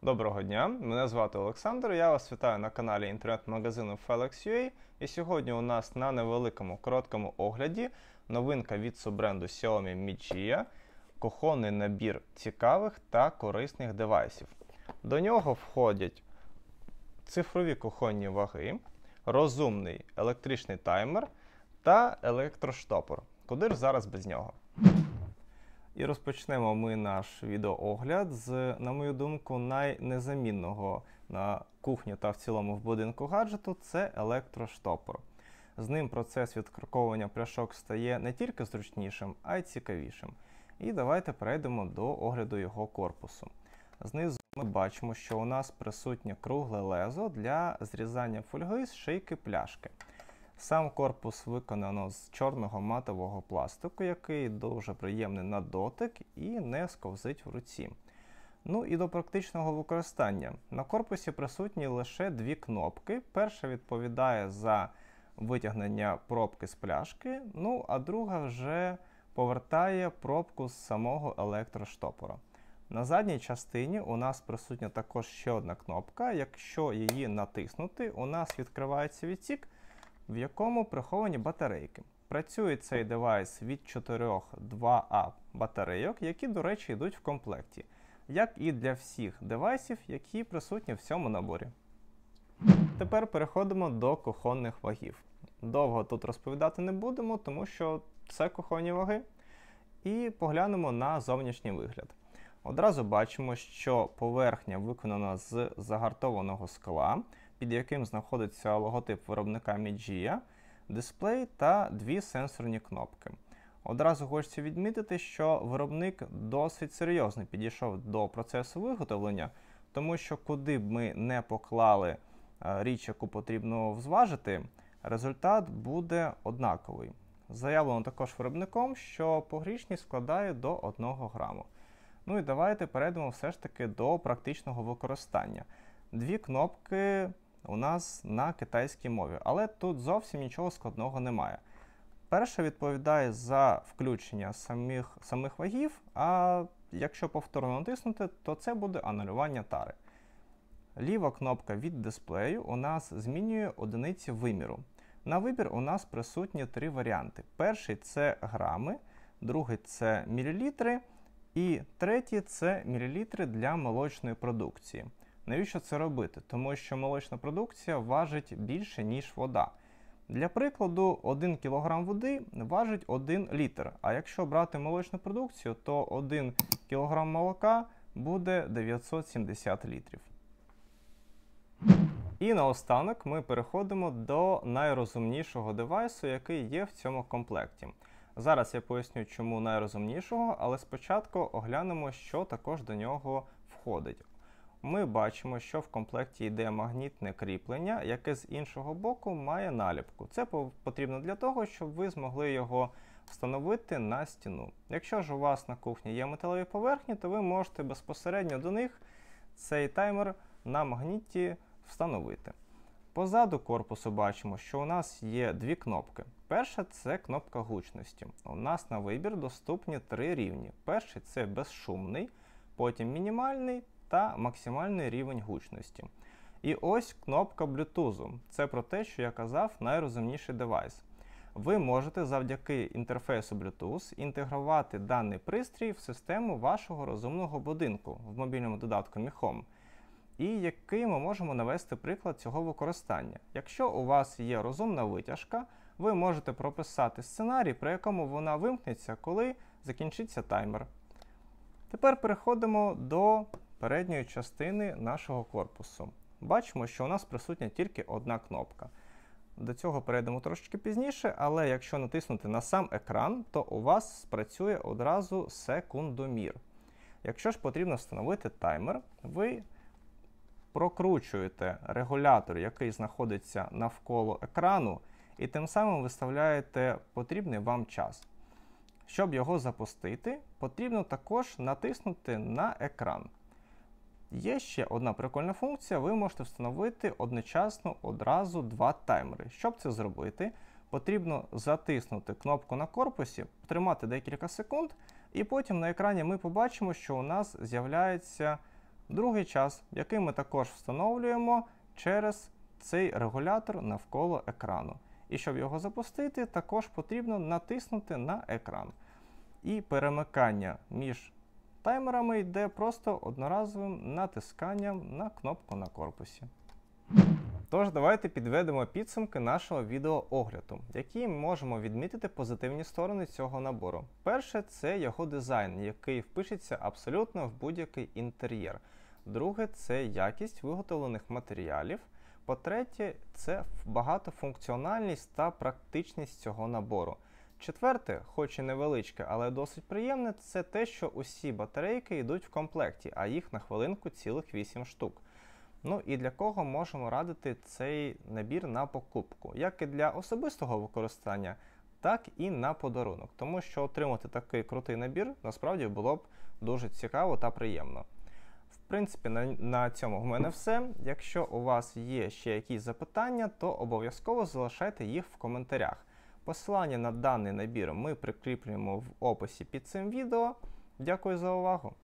Доброго дня, мене звати Олександр, я вас вітаю на каналі інтернет-магазину Felix.ua. І сьогодні у нас на невеликому короткому огляді новинка від суббренду Xiaomi Mi Jia, кухонний набір цікавих та корисних девайсів. До нього входять цифрові кухонні ваги, розумний електричний таймер та електроштопор. Куди ж зараз без нього? І розпочнемо ми наш відеоогляд з, на мою думку, найнезамінного на кухні та в цілому в будинку гаджету – це електроштопор. З ним процес відкроковування пляшок стає не тільки зручнішим, а й цікавішим. І давайте перейдемо до огляду його корпусу. Знизу ми бачимо, що у нас присутнє кругле лезо для зрізання фольги з шийки пляшки. Сам корпус виконано з чорного матового пластику, який дуже приємний на дотик і не сковзить в руці. Ну і до практичного використання. На корпусі присутні лише дві кнопки. Перша відповідає за витягнення пробки з пляшки, ну а друга вже повертає пробку з самого електроштопора. На задній частині у нас присутня також ще одна кнопка. Якщо її натиснути, у нас відкривається відсік, в якому приховані батарейки. Працює цей девайс від 4 2А батарейок, які, до речі, йдуть в комплекті, як і для всіх девайсів, які присутні в цьому наборі. Тепер переходимо до кухонних вагів. Довго тут розповідати не будемо, тому що це кухонні ваги. І поглянемо на зовнішній вигляд. Одразу бачимо, що поверхня виконана з загартованого скла, під яким знаходиться логотип виробника Mi Jia, дисплей та дві сенсорні кнопки. Одразу хочеться відмітити, що виробник досить серйозно підійшов до процесу виготовлення, тому що куди б ми не поклали річ, яку потрібно зважити, результат буде однаковий. Заявлено також виробником, що погрішність складає до 1 граму. Ну і давайте перейдемо все ж таки до практичного використання. Дві кнопки у нас на китайській мові, але тут зовсім нічого складного немає. Перша відповідає за включення самих вагів, а якщо повторно натиснути, то це буде анулювання тари. Ліва кнопка від дисплею у нас змінює одиниці виміру. На вибір у нас присутні три варіанти. Перший – це грами, другий – це мілілітри, і третій – це мілілітри для молочної продукції. Навіщо це робити? Тому що молочна продукція важить більше, ніж вода. Для прикладу, 1 кг води важить 1 літр, а якщо брати молочну продукцію, то 1 кг молока буде 970 літрів. І наостанок ми переходимо до найрозумнішого девайсу, який є в цьому комплекті. Зараз я поясню, чому найрозумнішого, але спочатку оглянемо, що також до нього входить. Ми бачимо, що в комплекті йде магнітне кріплення, яке з іншого боку має наліпку. Це потрібно для того, щоб ви змогли його встановити на стіну. Якщо ж у вас на кухні є металеві поверхні, то ви можете безпосередньо до них цей таймер на магніті встановити. Позаду корпусу бачимо, що у нас є дві кнопки. Перша – це кнопка гучності. У нас на вибір доступні три рівні. Перший – це безшумний, потім мінімальний та максимальний рівень гучності. І ось кнопка Bluetooth. Це про те, що я казав, найрозумніший девайс. Ви можете завдяки інтерфейсу Bluetooth інтегрувати даний пристрій в систему вашого розумного будинку в мобільному додатку Mi Home. І який ми можемо навести приклад цього використання. Якщо у вас є розумна витяжка, ви можете прописати сценарій, при якому вона вимкнеться, коли закінчиться таймер. Тепер переходимо до передньої частини нашого корпусу. Бачимо, що у нас присутня тільки одна кнопка. До цього перейдемо трошечки пізніше, але якщо натиснути на сам екран, то у вас спрацює одразу секундомір. Якщо ж потрібно встановити таймер, ви прокручуєте регулятор, який знаходиться навколо екрану, і тим самим виставляєте потрібний вам час. Щоб його запустити, потрібно також натиснути на екран. Є ще одна прикольна функція, ви можете встановити одночасно одразу два таймери. Щоб це зробити, потрібно затиснути кнопку на корпусі, тримати декілька секунд, і потім на екрані ми побачимо, що у нас з'являється Другий час, який ми також встановлюємо через цей регулятор навколо екрану. І щоб його запустити, також потрібно натиснути на екран. І перемикання між таймерами йде просто одноразовим натисканням на кнопку на корпусі. Тож, давайте підведемо підсумки нашого відеоогляду, які ми можемо відмітити позитивні сторони цього набору. Перше – це його дизайн, який впишеться абсолютно в будь-який інтер'єр. Друге – це якість виготовлених матеріалів. По-третє, це багатофункціональність та практичність цього набору. Четверте, хоч і невеличке, але досить приємне, це те, що усі батарейки йдуть в комплекті, а їх на хвилинку цілих 8 штук. Ну і для кого можемо радити цей набір на покупку, як і для особистого використання, так і на подарунок, тому що отримати такий крутий набір насправді було б дуже цікаво та приємно. В принципі, на цьому в мене все. Якщо у вас є ще якісь запитання, то обов'язково залишайте їх в коментарях. Посилання на даний набір ми прикріплюємо в описі під цим відео. Дякую за увагу!